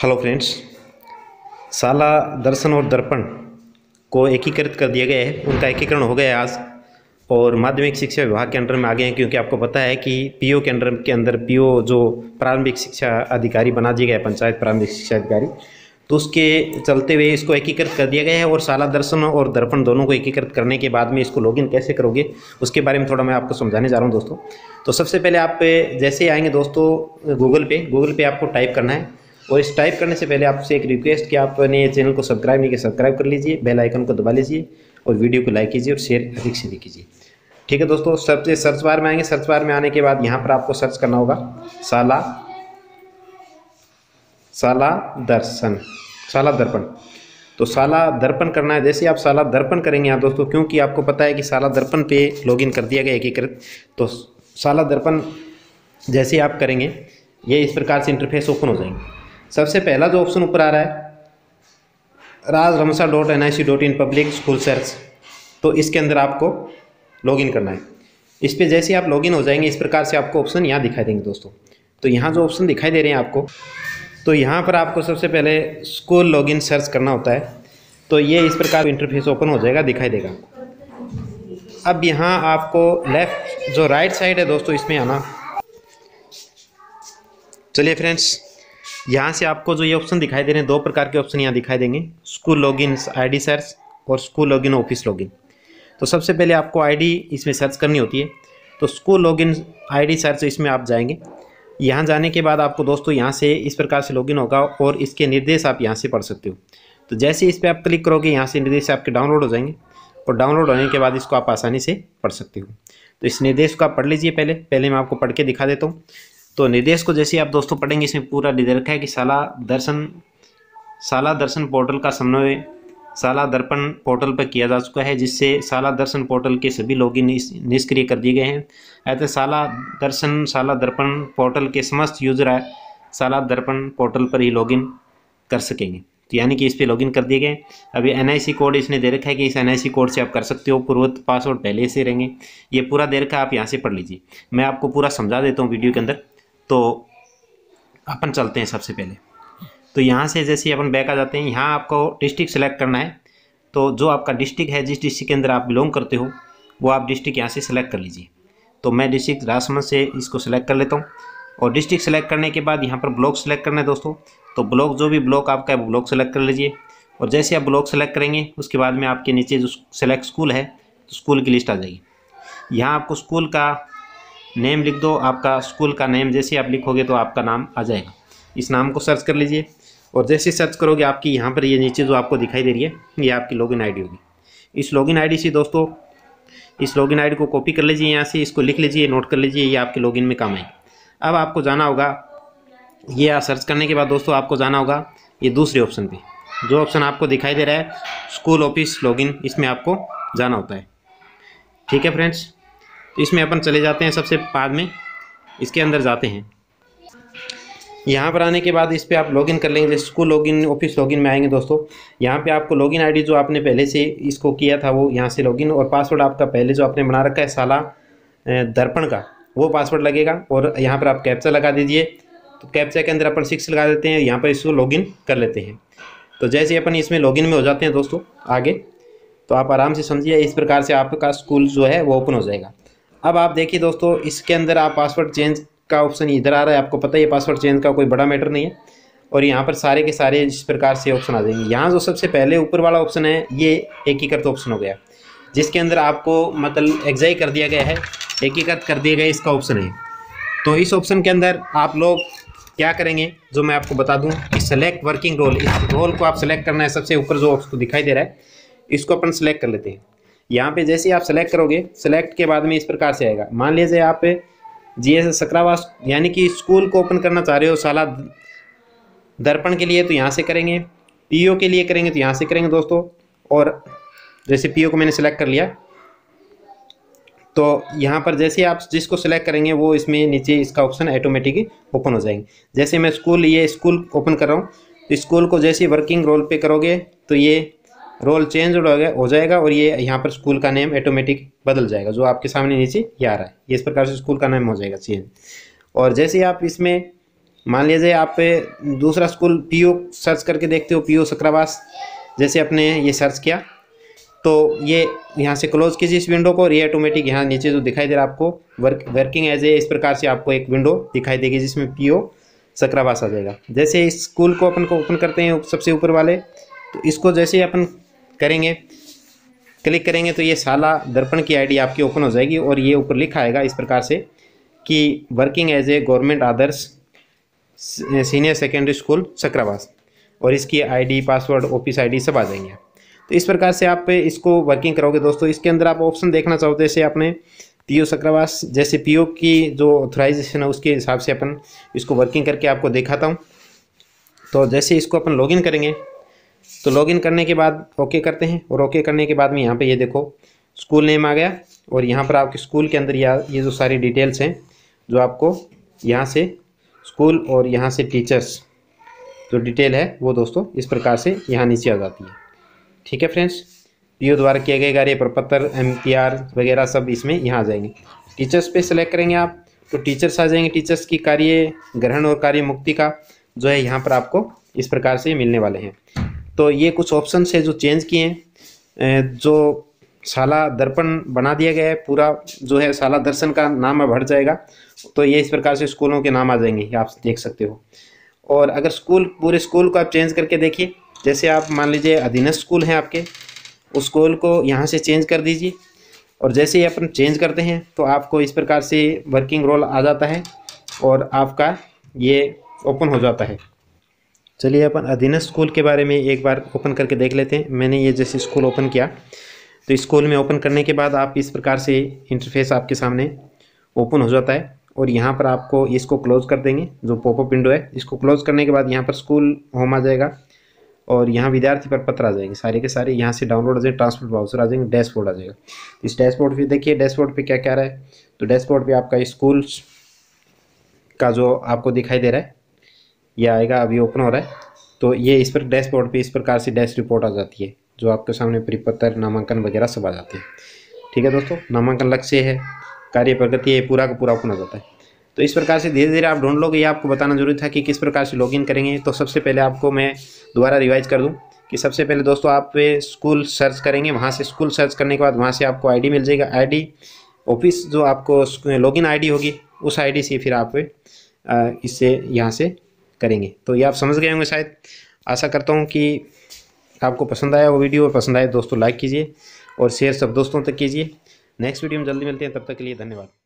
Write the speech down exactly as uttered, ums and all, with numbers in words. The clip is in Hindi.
हेलो फ्रेंड्स, शाला दर्शन और दर्पण को एकीकृत कर दिया गया है। उनका एकीकरण हो गया है आज और माध्यमिक शिक्षा विभाग के अंडर में आ गए हैं, क्योंकि आपको पता है कि पीओ के अंडर के अंदर पीओ जो प्रारंभिक शिक्षा अधिकारी बना दिया गया है, पंचायत प्रारंभिक शिक्षा अधिकारी, तो उसके चलते हुए इसको एकीकृत कर दिया गया है। और शाला दर्शन और दर्पण दोनों को एकीकृत करने के बाद में इसको लॉगिन कैसे करोगे उसके बारे में थोड़ा मैं आपको समझाने जा रहा हूँ दोस्तों। तो सबसे पहले आप जैसे आएंगे दोस्तों गूगल पे गूगल पे आपको टाइप करना है, और इस टाइप करने से पहले आपसे एक रिक्वेस्ट कि आपने चैनल को सब्सक्राइब नहीं किया सब्सक्राइब कर लीजिए, बेल आइकन को दबा लीजिए और वीडियो को लाइक कीजिए और शेयर अधिक से अधिक कीजिए। ठीक है दोस्तों, सबसे सर्च बार में आएंगे। सर्च बार में आने के बाद यहाँ पर आपको सर्च करना होगा शाला शाला दर्शन शाला दर्पण। तो शाला दर्पण करना है। जैसे आप शाला दर्पण करेंगे यहाँ दोस्तों, क्योंकि आपको पता है कि शाला दर्पण पे लॉगिन कर दिया गया एकीकृत, तो शाला दर्पण जैसे आप करेंगे ये इस प्रकार से इंटरफेस ओपन हो जाएंगे। सबसे पहला जो ऑप्शन ऊपर आ रहा है Rajrmsa dot N I C dot in public school search, तो इसके अंदर आपको लॉगिन करना है। इस पर जैसे आप लॉगिन हो जाएंगे इस प्रकार से आपको ऑप्शन यहाँ दिखाई देंगे दोस्तों। तो यहाँ जो ऑप्शन दिखाई दे रहे हैं आपको, तो यहाँ पर आपको सबसे पहले स्कूल लॉगिन सर्च करना होता है। तो ये इस प्रकार इंटरफेस ओपन हो जाएगा, दिखाई देगा। अब यहाँ आपको लेफ्ट जो राइट साइड है दोस्तों इसमें आना। चलिए फ्रेंड्स, यहाँ से आपको जो ये ऑप्शन दिखाई दे रहे हैं, दो प्रकार के ऑप्शन यहाँ दिखाई देंगे, स्कूल लॉगिन आईडी सर्च और स्कूल लॉगिन ऑफिस लॉगिन। तो सबसे पहले आपको आईडी इसमें सर्च करनी होती है। तो स्कूल लॉगिन आईडी सर्च इसमें आप जाएंगे। यहाँ जाने के बाद आपको दोस्तों यहाँ से इस प्रकार से लॉगिन होगा और इसके निर्देश आप यहाँ से पढ़ सकते हो। तो जैसे इस पर आप क्लिक करोगे यहाँ से निर्देश आपके डाउनलोड हो जाएंगे, और डाउनलोड होने के बाद इसको आप आसानी से पढ़ सकते हो। तो इस निर्देश को आप पढ़ लीजिए। पहले पहले मैं आपको पढ़ के दिखा देता हूँ। तो निर्देश को जैसे आप दोस्तों पढ़ेंगे, इसमें पूरा दे रखा है कि शाला दर्शन शाला दर्शन पोर्टल का समन्वय शाला दर्पण पोर्टल पर किया जा चुका है, जिससे शाला दर्शन पोर्टल के सभी लॉगिन निष्क्रिय कर दिए गए हैं। ऐसे शाला दर्शन शाला दर्पण पोर्टल के समस्त यूजर शाला दर्पण पोर्टल पर ही लॉगिन कर सकेंगे। तो यानी कि इस पर लॉगिन कर दिए गए। अभी एन आई सी कोड इसने दे रखा है कि इस एन आई सी कोड से आप कर सकते हो। पूर्वत पासवर्ड पहले से रहेंगे, ये पूरा दे रखा है, आप यहाँ से पढ़ लीजिए। मैं आपको पूरा समझा देता हूँ वीडियो के अंदर। तो अपन चलते हैं सबसे पहले। तो यहाँ से जैसे अपन बैक आ जाते हैं, यहाँ आपको डिस्ट्रिक्ट सेलेक्ट करना है। तो जो आपका डिस्ट्रिक्ट है, जिस डिस्ट्रिक्ट के अंदर आप बिलोंग करते हो, वो आप डिस्ट्रिक्ट यहाँ से सेलेक्ट कर लीजिए। तो मैं डिस्ट्रिक्ट राजसमंद से इसको सेलेक्ट कर लेता हूँ। और डिस्ट्रिक्ट सेलेक्ट करने के बाद यहाँ पर ब्लॉक सेलेक्ट करना है दोस्तों। तो ब्लॉक जो भी ब्लॉक आपका है वो ब्लॉक सेलेक्ट कर लीजिए। और जैसे आप ब्लॉक सेलेक्ट करेंगे उसके बाद में आपके नीचे जो सेलेक्ट स्कूल है, तो स्कूल की लिस्ट आ जाएगी। यहाँ आपको स्कूल का नेम लिख दो। आपका स्कूल का नेम जैसे आप लिखोगे तो आपका नाम आ जाएगा। इस नाम को सर्च कर लीजिए, और जैसे सर्च करोगे आपकी यहाँ पर ये नीचे जो आपको दिखाई दे रही है, ये आपकी लॉगिन आईडी होगी। इस लॉगिन आईडी से दोस्तों इस लॉगिन आईडी को कॉपी कर लीजिए, यहाँ से इसको लिख लीजिए, नोट कर लीजिए, ये आपके लॉगिन में काम आएगी। अब आपको जाना होगा, ये आप सर्च करने के बाद दोस्तों आपको जाना होगा ये दूसरे ऑप्शन पे, जो ऑप्शन आपको दिखाई दे रहा है स्कूल ऑफिस लॉगिन, इसमें आपको जाना होता है। ठीक है फ्रेंड्स, तो इसमें अपन चले जाते हैं। सबसे बाद में इसके अंदर जाते हैं। यहाँ पर आने के बाद इस पर आप लॉगिन कर लेंगे। जैसे स्कूल लॉगिन ऑफिस लॉगिन में आएंगे दोस्तों, यहाँ पे आपको लॉगिन आईडी जो आपने पहले से इसको किया था वो यहाँ से लॉगिन, और पासवर्ड आपका पहले जो आपने बना रखा है शाला दर्पण का, वो पासवर्ड लगेगा। और यहाँ पर आप कैप्चा लगा दीजिए। तो कैप्चा के अंदर अपन सिक्स लगा देते हैं, यहाँ पर इसको लॉगिन कर लेते हैं। तो जैसे अपन इसमें लॉगिन में हो जाते हैं दोस्तों आगे, तो आप आराम से समझिए, इस प्रकार से आपका स्कूल जो है वो ओपन हो जाएगा। अब आप देखिए दोस्तों, इसके अंदर आप पासवर्ड चेंज का ऑप्शन इधर आ रहा है। आपको पता है ये पासवर्ड चेंज का कोई बड़ा मैटर नहीं है। और यहाँ पर सारे के सारे इस प्रकार से ऑप्शन आ जाएंगे। यहाँ जो सबसे पहले ऊपर वाला ऑप्शन है ये एकीकृत ऑप्शन हो गया, जिसके अंदर आपको मतलब एग्जाई कर दिया गया है, एकीकृत कर दिया गया इसका ऑप्शन है। तो इस ऑप्शन के अंदर आप लोग क्या करेंगे, जो मैं आपको बता दूँ कि सेलेक्ट वर्किंग रोल, इस रोल को आप सेलेक्ट करना है। सबसे ऊपर जो आपको दिखाई दे रहा है इसको अपन सेलेक्ट कर लेते हैं। यहाँ पे जैसे आप सेलेक्ट करोगे, सेलेक्ट के बाद में इस प्रकार से आएगा। मान लीजिए आप जी एस सकरावास यानी कि स्कूल को ओपन करना चाह रहे हो शाला दर्पण के लिए, तो यहाँ से करेंगे। पीओ के लिए करेंगे तो यहाँ से करेंगे दोस्तों। और जैसे पीओ को मैंने सेलेक्ट कर लिया, तो यहाँ पर जैसे आप जिसको सेलेक्ट करेंगे वो इसमें नीचे इसका ऑप्शन ऑटोमेटिक ओपन हो जाएंगे। जैसे मैं स्कूल ये स्कूल ओपन कर रहा हूँ, तो स्कूल को जैसे वर्किंग रोल पे करोगे तो ये रोल चेंज हो गया हो जाएगा, और ये यहाँ पर स्कूल का नेम ऑटोमेटिक बदल जाएगा, जो आपके सामने नीचे ये आ रहा है। ये इस प्रकार से स्कूल का नेम हो जाएगा चेंज। और जैसे आप इसमें मान लीजिए आप दूसरा स्कूल पीओ सर्च करके देखते हो, पीओ सकरावास, जैसे अपने ये सर्च किया तो ये यहाँ से क्लोज कीजिए इस विंडो को, और ये ऑटोमेटिक यहाँ नीचे जो दिखाई दे रहा है आपको वर्क वर्किंग एज ए, इस प्रकार से आपको एक विंडो दिखाई देगी जिसमें पीओ सकरावास आ जाएगा। जैसे इस स्कूल को अपन को ओपन करते हैं सबसे ऊपर वाले, तो इसको जैसे ही अपन करेंगे क्लिक करेंगे तो ये शाला दर्पण की आईडी आपकी ओपन हो जाएगी, और ये ऊपर लिखा आएगा इस प्रकार से कि working as a government Adarsh senior secondary school Sakrawas, और इसकी आईडी पासवर्ड ऑफिस आईडी सब आ जाएंगे। तो इस प्रकार से आप इसको वर्किंग करोगे दोस्तों। इसके अंदर आप ऑप्शन देखना चाहो तो जैसे आपने पीओ सकरावास, जैसे पीओ की जो ऑथराइजेशन है उसके हिसाब से अपन इसको वर्किंग करके आपको दिखाता हूँ। तो जैसे इसको अपन लॉगिन करेंगे तो लॉगिन करने के बाद ओके करते हैं, और ओके करने के बाद में यहाँ पे ये देखो स्कूल नेम आ गया, और यहाँ पर आपके स्कूल के अंदर या ये जो सारी डिटेल्स हैं जो आपको यहाँ से स्कूल और यहाँ से टीचर्स जो डिटेल है वो दोस्तों इस प्रकार से यहाँ नीचे आ जाती है। ठीक है फ्रेंड्स, पीओ द्वारा किए गए कार्य प्रपत्र एमपीआर वगैरह सब इसमें यहाँ आ जाएंगे। टीचर्स पे सेलेक्ट करेंगे आप तो टीचर्स आ जाएंगे, टीचर्स की कार्य ग्रहण और कार्य मुक्ति का जो है यहाँ पर आपको इस प्रकार से मिलने वाले हैं। तो ये कुछ ऑप्शन है जो चेंज किए हैं, जो शाला दर्पण बना दिया गया है, पूरा जो है शाला दर्शन का नाम अब हट जाएगा, तो ये इस प्रकार से स्कूलों के नाम आ जाएंगे, ये आप देख सकते हो। और अगर स्कूल पूरे स्कूल को आप चेंज करके देखिए, जैसे आप मान लीजिए अधीनस्थ स्कूल हैं आपके, उस स्कूल को यहाँ से चेंज कर दीजिए, और जैसे ही अपन चेंज करते हैं तो आपको इस प्रकार से वर्किंग रोल आ जाता है और आपका ये ओपन हो जाता है। चलिए अपन अधीनस्थ स्कूल के बारे में एक बार ओपन करके देख लेते हैं। मैंने ये जैसे स्कूल ओपन किया तो स्कूल में ओपन करने के बाद आप इस प्रकार से इंटरफेस आपके सामने ओपन हो जाता है, और यहाँ पर आपको इसको क्लोज कर देंगे, जो पॉपअप विंडो है इसको क्लोज करने के बाद यहाँ पर स्कूल होम आ जाएगा, और यहाँ विद्यार्थी पर पत्र आ जाएंगे सारे के सारे, यहाँ से डाउनलोड आ जाएंगे, ट्रांसपोर्ट वाउचर आ जाएंगे, डैशबोर्ड आ जाएगा। इस डैशबोर्ड पे देखिए डैशबोर्ड पे क्या क्या रहा है, तो डैशबोर्ड पे आपका स्कूल का जो आपको दिखाई दे रहा है ये आएगा, अभी ओपन हो रहा है। तो ये इस पर डैशबोर्ड पे इस प्रकार से डैश रिपोर्ट आ जाती है, जो आपके सामने परिपत्र नामांकन वगैरह सब आ जाते हैं। ठीक है दोस्तों, नामांकन लक्ष्य है, कार्य प्रगति है, पूरा का पूरा ओपन हो जाता है। तो इस प्रकार से धीरे धीरे आप ढूंढ लोगे। ये आपको बताना जरूरी था कि किस प्रकार से लॉगिन करेंगे। तो सबसे पहले आपको मैं दोबारा रिवाइज कर दूं कि सबसे पहले दोस्तों आप स्कूल सर्च करेंगे, वहाँ से स्कूल सर्च करने के बाद वहाँ से आपको आईडी मिल जाएगा। आईडी ऑफिस जो आपको लॉगिन आईडी होगी उस आईडी से फिर आप इससे यहाँ से करेंगे। तो ये आप समझ गए होंगे शायद। आशा करता हूँ कि आपको पसंद आया वो वीडियो, और पसंद आए दोस्तों लाइक कीजिए और शेयर सब दोस्तों तक कीजिए। नेक्स्ट वीडियो में जल्दी मिलते हैं, तब तक के लिए धन्यवाद।